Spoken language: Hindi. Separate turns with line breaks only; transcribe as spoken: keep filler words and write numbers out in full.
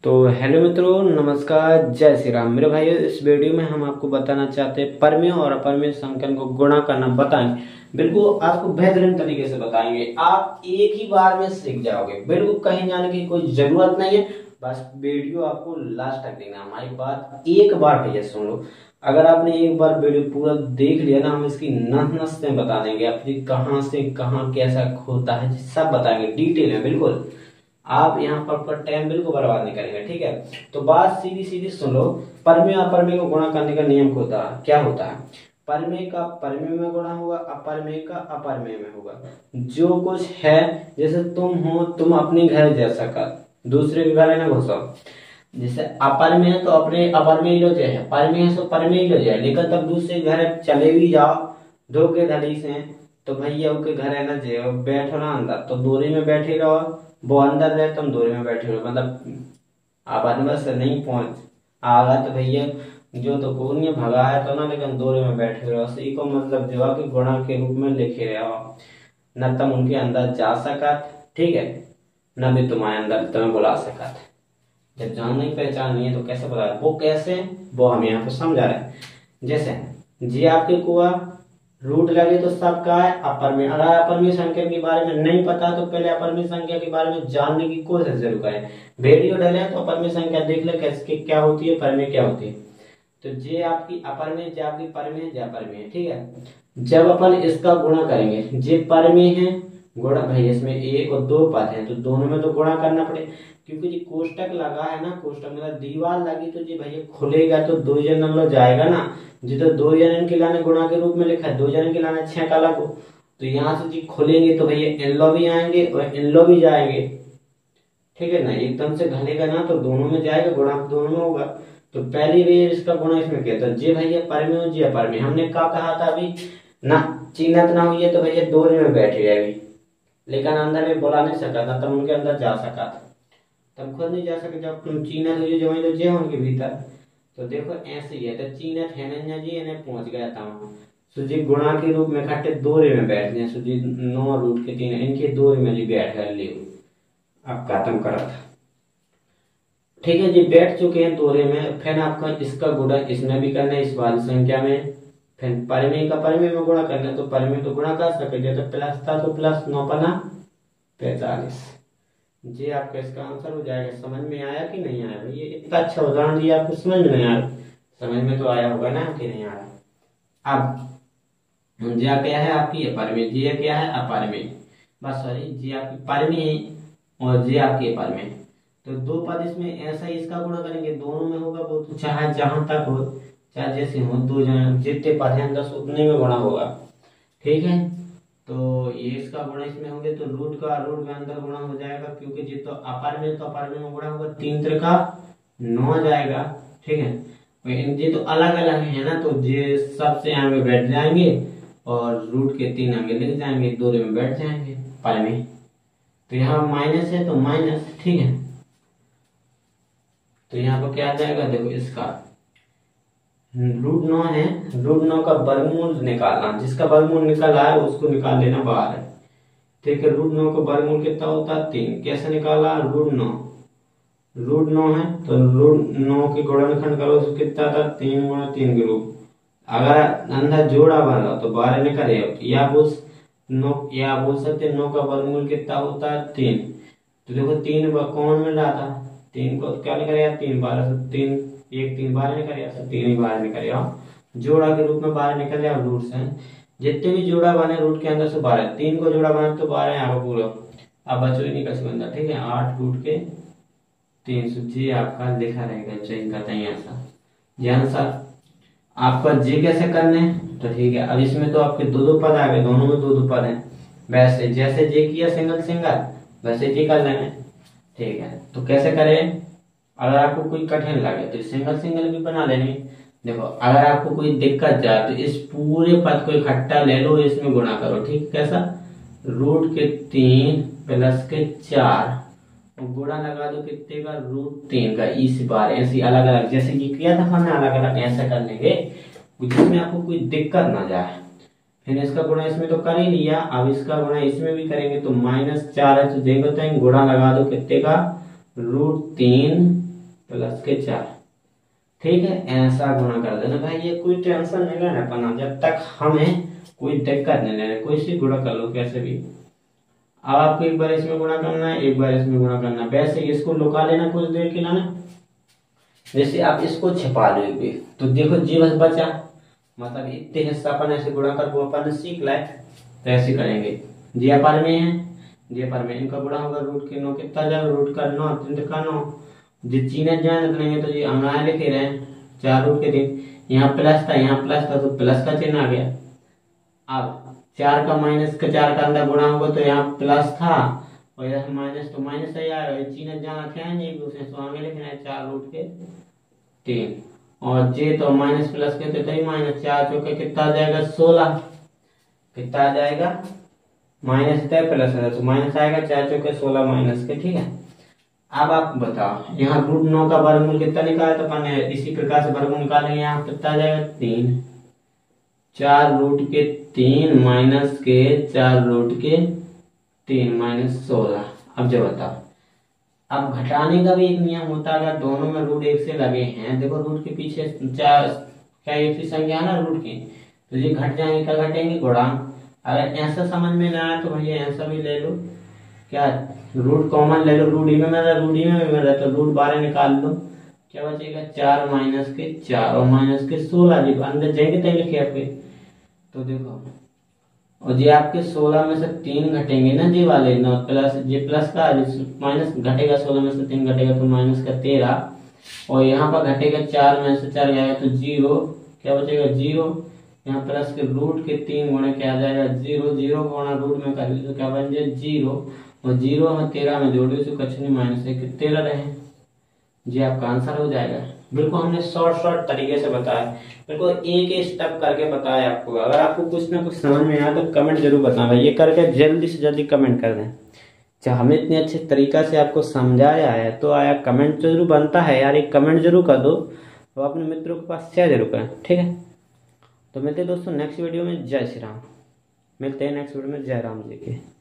तो हेलो मित्रों, नमस्कार, जय श्री राम। मेरे भाइयों, इस वीडियो में हम आपको बताना चाहते हैं परमेय और अपरमेय संख्याओं को गुणा करना बताएंगे। बिल्कुल आपको बेहतरीन तरीके से बताएंगे। आप एक ही बार में सीख जाओगे, बिल्कुल कहीं जाने की कोई जरूरत नहीं है। बस वीडियो आपको लास्ट तक देखना। हमारी बात एक बार भैया सुन लो। अगर आपने एक बार वीडियो पूरा देख लिया ना, हम इसकी नस नस से बता देंगे, आपकी कहाँ से कहाँ कैसा होता है सब बताएंगे डिटेल में। बिल्कुल आप यहाँ पर, पर टाइम बिल्कुल बर्बाद नहीं करेंगे, ठीक है। तो बात सीधी सीधी सुन लो। परमेय अपरमेय को गुणा करने का नियम होता है, क्या होता है? परमेय का परमेय में गुणा होगा, अपरमेय का अपरमेय में होगा। जो कुछ है, जैसे तुम हो, तुम अपने घर जैसा कर, दूसरे के घर ना घुसो। जैसे अपरमेय तो अपने अपरमेय लो जाए, परमेय तो परमेय लो जाए, लेकिन तब दूसरे घर चले भी जाओ धोखे धड़ी से, तो भैया के घर है ना जे बैठो ना अंदर, तो दूरी में बैठे रहो। वो अंदर रहे, तुम दूरी में बैठे रहो। मतलब आप अंदर से नहीं पहुंच आगा तो भैया जो तो पूर्ण भगा है तो ना, लेकिन दूरी में बैठे रहो। इसी को मतलब जो कि गुणा के रूप में लिखे रहो। न तुम उनके अंदर जा सकत, ठीक है, न भी तुम्हारे अंदर तुम्हें बुला सकत। जब जान नहीं पहचान नहीं है तो कैसे बुला? वो कैसे, वो हम यहाँ पे समझा रहे हैं। जैसे जी आपके कुआ रूट लगे तो सबका है अपरमेय। अगर अपरमेय संख्या के बारे में नहीं पता तो पहले अपरमेय संख्या के बारे में जानने की कोशिश जरूर करें। वीडियो डाले तो अपरमेय संख्या देख ले कैसे क्या होती है, परमेय क्या होती है। तो जे आपकी अपरमेय, जे आपकी परमेय, जे अपरमेय, ठीक है। जब अपन इसका गुणा करेंगे, जे परमेय है गुणा, भाई इसमें एक और दो पद है तो दोनों में तो गुणा करना पड़े, क्योंकि जी कोष्टक लगा है ना, कोष्टक मतलब दीवार लगी तो जी भैया खुलेगा तो दो जन जाएगा ना। जी तो दो जनन के लाने गुणा के रूप में लिखा है, दो जनन के लाने छह का लगो, तो यहाँ से जी खुलेंगे तो भैया इन लो भी आएंगे और इन लो भी जाएंगे, ठीक है ना। एकदम से घलेगा ना तो दोनों में जाएगा, गुणा दोनों में होगा। तो पहली बार इसका गुणा इसमें किया था, जे भैया परमेय जी अपरमेय। हमने क्या कहा था अभी ना, चिन्हत ना हुई है तो भैया दूरी में बैठे जाएगी, लेकिन अंदर में बुला नहीं सका था, तब उनके अंदर जा सका था, तब खुद नहीं जा सके। जब तुम चिन्हत हुई जमाई लो जे उनके भीतर, तो देखो ऐसे ही है। तो चिन्हत है ना जी, इन्हें पहुंच गया था वहां। सुजी गुणा के रूप में खट्टे दोरे में बैठ गए, सुजी नौ रूट के तीन इनके दोरे में जी बैठ गए। लियो अब खत्म करा था, ठीक है जी, बैठ चुके हैं दोरे में। फिर आपका इसका गुणा इसमें भी करना है, इस वाली संख्या में। फिर परमेय का परमेय में गुणा करना है, तो परमेय तो गुणा कर सके, तो प्लस था तो प्लस नौ पना पैतालीस। जी आपका इसका आंसर हो जाएगा। समझ में आया कि नहीं आया? ये इतना अच्छा उदाहरण दिया, आपको समझ में नहीं आया? समझ में तो आया होगा ना कि नहीं आया? अब जी क्या है आपकी अपरमेय, जी क्या है अपरमेय, बस सॉरी, जी आपकी परमेय और जी आपकी अपरमेय। तो दो पद इसमें ऐसा ही इसका गुणा करेंगे, दोनों में होगा वो, तो चाहे जहां तक हो, चाहे जैसे हो, दो जन जितने पद हैं दस उतने में गुणा होगा, ठीक है। तो ये इसका गुणा इसमें होंगे तो रूट का रूट में अंदर गुणा हो जाएगा, क्योंकि जी तो अपरमेय तो अपरमेय में गुणा होगा, तीन त्रिका नौ जाएगा, ठीक है। ये तो अलग अलग है ना, तो ये सबसे आगे बैठ जाएंगे और रूट के तीन आगे लिख जाएंगे, दो में बैठ जाएंगे परमेय। तो यहाँ माइनस है तो माइनस, ठीक है। तो यहाँ पर क्या आ जाएगा, देखो इसका रूट नौ है, रूट नौ का वर्गमूल निकालना, जिसका वर्गमूल निकल आया उसको निकाल लेना बाहर, ठीक है। रूट नौ का वर्गमूल कितना होता है? तीन। कैसे निकाला? रूट नौ, रूट नौ है तो रूट नौ के गुणनखंड करो तो कितना था? तीन गुणा तीन के रूप। अगर अंदर जोड़ा बना तो बारह निकले, या बोल नौ, या बोल सकते नौ का वर्गमूल कितना होता है? तीन। तो देखो तीन कौन में डाटा, तीन को क्या निकलेगा? तीन बारह से तीन, एक तीन बारह निकलेगा, तो तीन ही बारह निकलेगा। जोड़ा के रूप में बारह निकल जाए रूट से, जितने भी जोड़ा बने रूट के अंदर से बारह, तीन को जोड़ा बना तो बारह यहाँ पूरा। अब बचो ही नहीं कछ बंदा, ठीक है। आठ रूट के तीन सौ जी आपका लिखा रहेगा, चेक करते हैं आंसर। जी आंसर आपका जी कैसे करने, तो ठीक है। अब इसमें तो आपके दो दो पद आ गए, दोनों में दो दो पद हैं, वैसे जैसे जे किया सिंगल सिंगल वैसे जी कर लेंगे, ठीक है। तो कैसे करें? अगर आपको कोई कठिन लगे तो सिंगल सिंगल भी बना लेंगे। देखो अगर आपको कोई दिक्कत जाए तो इस पूरे पद को इकट्ठा ले लो, इसमें गुणा करो, ठीक। कैसा? रूट के तीन प्लस के चार और गुणा लगा दो कितने का? रूट तीन का। इस बार ऐसी अलग अलग जैसे ये किया था हमने, अलग अलग ऐसा कर लेंगे जिसमें आपको कोई दिक्कत ना जाए। फिर इसका गुणा इसमें तो कर ही लिया, अब इसका गुणा इसमें भी करेंगे तो माइनस चार है, तो देखो तो गुणा लगा दो कितने का? रूट तीन प्लस के चार। ठीक है, ऐसा गुणा कर देना भाई, ये कोई टेंशन नहीं लेना अपना, जब तक हमें कोई दिक्कत नहीं लेना, कोई सी गुणा कर लो कैसे भी। अब आपको एक बार इसमें गुणा करना है, एक बार इसमें गुणा करना है, वैसे इसको लुका लेना कुछ देर के लिए ना। जैसे आप इसको छिपा लोगे तो देखो जी बस बचा, मतलब इतने हिस्सा अपन ऐसे गुणा कर वो अपन सीख लाए, तो ऐसे करेंगे। जी अपर में है, जी अपर में इनका गुणा होगा रूट के नौ, कितना जाएगा रूट का नौ, तीन का नौ, जी चीने जाए नहीं तो जी अंगाए लिखे रहे चार रूट के तीन, यहाँ प्लस था यहाँ प्लस था तो प्लस का चिन्ह आ गया। अब चार का माइनस का चार का अंदर गुणा होगा तो यहाँ प्लस था और यहाँ माइनस, तो माइनस ही आएगा, चीने जाना क्या है एक दूसरे तो आगे लिखना है चार रूट के तीन, और जे तो माइनस प्लस के तो ही माइनस, चार चौके कितना आ जाएगा सोलह, कितना आ जाएगा माइनस है प्लस है तो माइनस आएगा, चार चौके सोलह माइनस के। ठीक है, अब आप बताओ यहाँ रूट नौ का वर्गमूल कितना निकाला, तो अपन इसी प्रकार से वर्गमूल निकालेंगे, यहाँ कितना आ जाएगा तीन, चार रूट के तीन माइनस के चार रूट के तीन माइनस सोलह। अब जो बताओ, अब घटाने का भी एक नियम होता है, अगर दोनों में रूट एक से लगे हैं, देखो रूट के पीछे चार क्या एक सी संख्या है ना रूट की, तो ये घट जाएंगे, क्या घटेंगे गुणांक। अगर ऐसा समझ में ना आए तो भैया ऐसा भी ले लो, क्या रूट कॉमन ले लो, रूट ही में मिल रूट ही में मिल रहा है तो रूट बारह निकाल लो, क्या बचेगा चार माइनस के चार और माइनस के सोलह, जी अंदर जाएंगे तभी लिखे आपके, तो देखो और जी आपके सोलह में से तीन घटेंगे ना जी वाले नौ प्लस जी प्लस का माइनस घटेगा, सोलह में से तीन घटेगा तो माइनस का तेरह, और यहाँ पर घटेगा चार में से चार जाएगा तो जीरो, क्या बचेगा जीरो, यहाँ प्लस के रूट के तीन गुणे क्या आ जाएगा जीरो, जीरो गुणा रूट में कर ली तो क्या बन जाए जीरो, और जीरो में तेरह में जोड़े तो कुछ नहीं माइनस एक तेरह रहे, जी आपका आंसर हो जाएगा। बिल्कुल हमने शॉर्ट शॉर्ट तरीके से बताया, बिल्कुल एक एक स्टेप करके बताया आपको। अगर आपको कुछ ना कुछ समझ में आया तो कमेंट जरूर बताना भाई, ये करके जल्दी से जल्दी कमेंट कर दें। चाहे हमें इतने अच्छे तरीका से आपको समझाया है तो आया कमेंट तो जरूर बनता है यार, एक कमेंट जरूर कर दो, तो अपने मित्रों के पास शेयर जरूर करें। ठीक है, तो मिलते हैं दोस्तों नेक्स्ट वीडियो में। जय श्री राम, मिलते हैं नेक्स्ट वीडियो में। जय राम जी के।